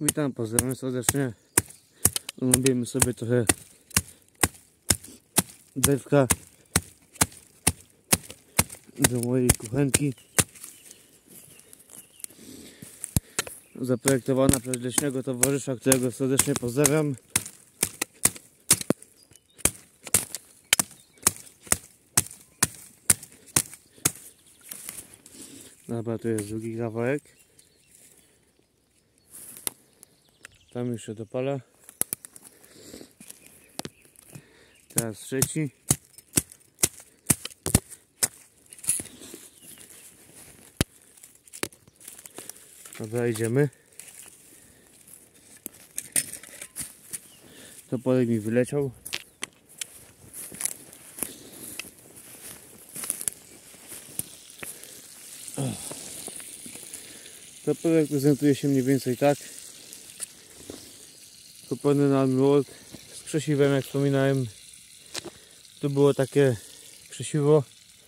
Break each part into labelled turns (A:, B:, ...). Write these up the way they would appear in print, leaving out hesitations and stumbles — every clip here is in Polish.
A: Witam, pozdrawiam serdecznie. Lubimy sobie trochę drzewka do mojej kuchenki. Zaprojektowana przez leśnego towarzysza, którego serdecznie pozdrawiam. Dobra, tu jest drugi kawałek. Tam już się dopala. Teraz trzeci. Dobra, idziemy. Topolek mi wyleciał. Topolek prezentuje się mniej więcej tak. Kupiony na Admiral z krzesiwem, jak wspominałem. Tu było takie krzesiwo.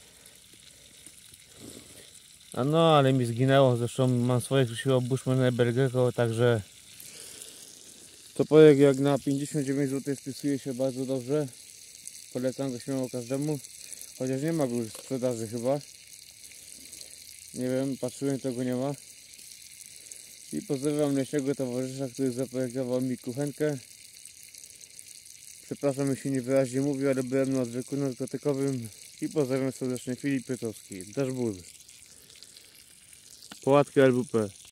A: A no, ale mi zginęło. Zresztą mam swoje krzesiwo Bushman Bergeko, także topolek jak na 59 zł spisuje się bardzo dobrze. Polecam go śmiało każdemu. Chociaż nie ma go już w sprzedaży chyba. Nie wiem, patrzyłem, tego nie ma. I pozdrawiam leśnego towarzysza, który zaprojektował mi kuchenkę. Przepraszam, jeśli niewyraźnie mówię, ale byłem na odwyku narkotykowym. I pozdrawiam serdecznie, Filip Pietowski, Dashboard. Pałatkę LWP.